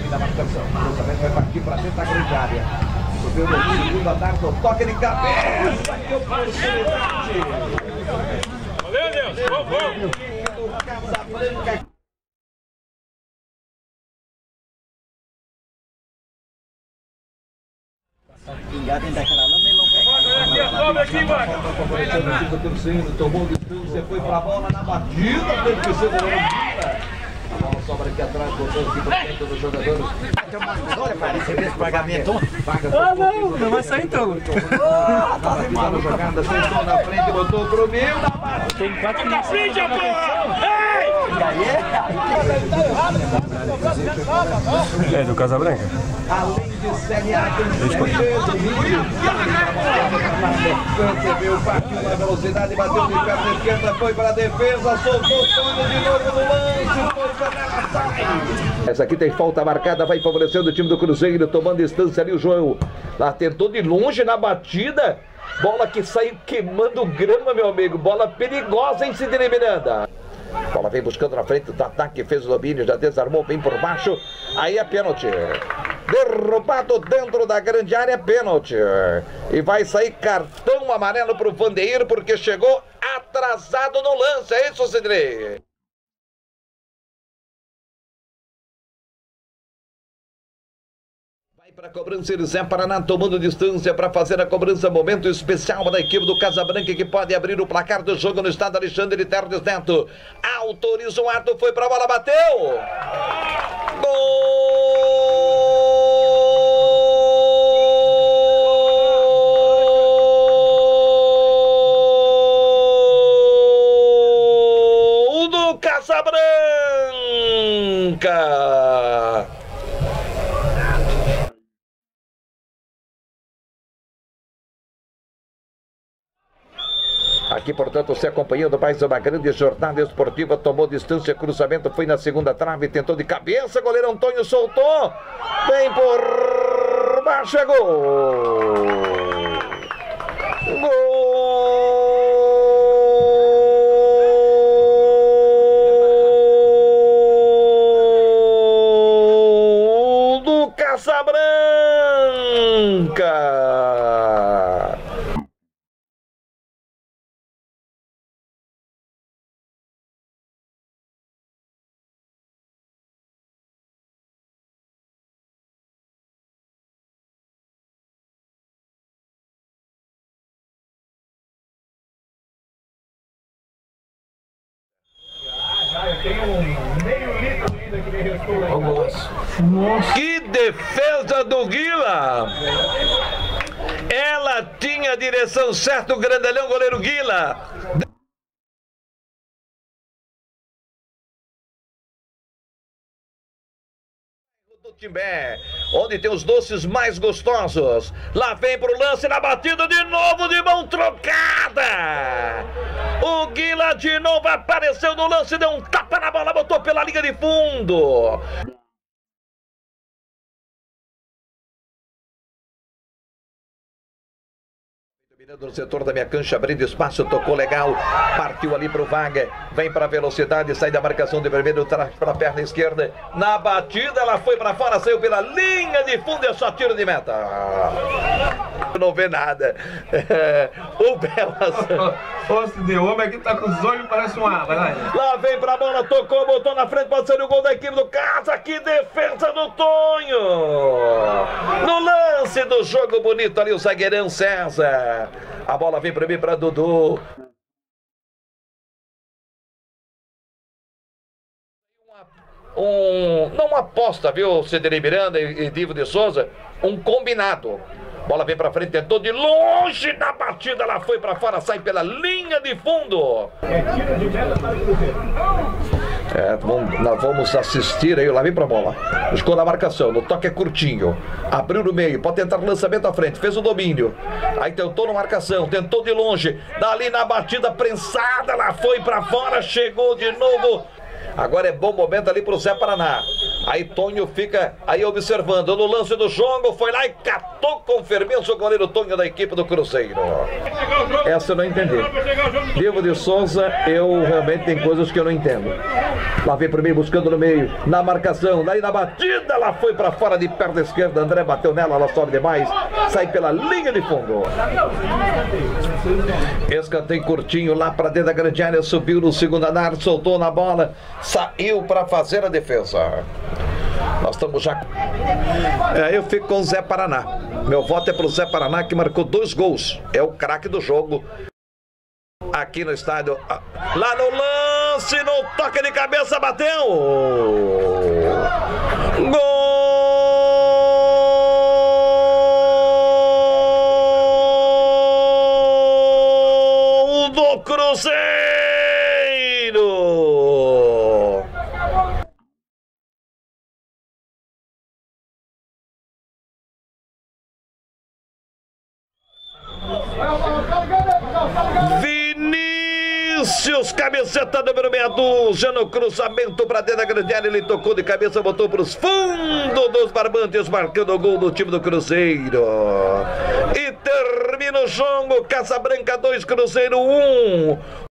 da marcação. O cruzamento vai partir para dentro da grande área. Subiu no segundo andar, no toque de cabeça. Que oportunidade! Valeu, Deus! Vamos! Do Casabranca. Pingado dentro daquela lama e não pega. Tomou distância, foi pra bola na batida, teve que ser do a bola sobra aqui atrás, botou aqui pra dentro dos jogadores. Olha, cara, esse mesmo pagamento. Não vai sair então. Tá jogada, sentou na frente, botou pro meio da barra. Tem 4 Na frente, porra! É do Casabranca? Além de Série A, tem Série B do Rio. Percebeu, partiu na velocidade, bateu de perna esquerda, foi para a defesa, soltou tudo de novo no lance, foi para ela, sai. Essa aqui tem falta marcada, vai favorecendo o time do Cruzeiro, tomando distância ali o João. Lá tentou de longe na batida, bola que saiu queimando grama, meu amigo, bola perigosa em Sidney Miranda. Bola vem buscando na frente do ataque, fez o domínio, já desarmou bem por baixo, aí é pênalti. Derrubado dentro da grande área, pênalti. E vai sair cartão amarelo para o Vandeir, porque chegou atrasado no lance, é isso, Sidney? Vai para a cobrança, Zé Paraná tomando distância para fazer a cobrança, momento especial da equipe do Casabranca que pode abrir o placar do jogo no estado Alexandre Terdes Neto. Autoriza o ato, foi para a bola, bateu! Gol do Casabranca! Aqui, portanto, se acompanhando mais uma grande jornada esportiva, tomou distância, cruzamento, foi na segunda trave, tentou de cabeça, goleiro Antônio soltou, vem por baixo, é gol! Gol do Casabranca! Tem meio litro ainda que me restou aí. Nossa. Que defesa do Guila! Ela tinha a direção certa, o grandalhão goleiro Guila. Do Timbé, onde tem os doces mais gostosos. Lá vem pro lance, na batida de novo, de mão trocada. O Guila de novo apareceu no lance, deu um tapa na bola, botou pela linha de fundo. No setor da minha cancha, abrindo espaço, tocou legal, partiu ali pro Vaga, vem para velocidade, sai da marcação de vermelho, traz para a perna esquerda, na batida ela foi para fora, saiu pela linha de fundo, é só tiro de meta. Não vê nada. O Belas. Fosse de homem aqui tá com os olhos, parece uma aba, né? Lá vem pra bola, tocou, botou na frente, pode ser o gol da equipe do Casa. Que defesa do Tonho! No lance do jogo bonito ali, o zagueirão César. A bola vem pra mim, pra Dudu. Não aposta, viu, Sidney Miranda e Divo de Souza, um combinado. Bola vem pra frente, tentou de longe na batida, ela foi pra fora, sai pela linha de fundo. Nós vamos assistir aí, lá vem pra bola. Buscou na marcação, no toque é curtinho. Abriu no meio, pode tentar lançamento à frente, fez o domínio. Aí tentou na marcação, tentou de longe. Dali na batida prensada, ela foi pra fora, chegou de novo. Agora é bom momento ali pro Zé Paraná. Aí Tonho fica aí observando no lance do jogo, foi lá e catou com firmeza o goleiro Tonho da equipe do Cruzeiro. Essa eu não entendi. Diego de Souza, eu realmente tem coisas que eu não entendo. Lá vem primeiro buscando no meio, na marcação, daí na batida, ela foi para fora de perna esquerda, André bateu nela, ela sobe demais, sai pela linha de fundo. Escanteio curtinho lá para dentro da grande área, subiu no segundo andar, soltou na bola, saiu para fazer a defesa. Nós estamos já... eu fico com o Zé Paraná. Meu voto é pro Zé Paraná, que marcou 2 gols. É o craque do jogo. Aqui no estádio. Lá no lance, no toque de cabeça, bateu! Gol do Cruzeiro! Vinícius, camiseta número meia dúzia, no cruzamento para dentro da grande área, ele tocou de cabeça, botou para os fundos dos barbantes, marcando o gol do time do Cruzeiro. E termina o jogo, Casa Branca 2, Cruzeiro 1.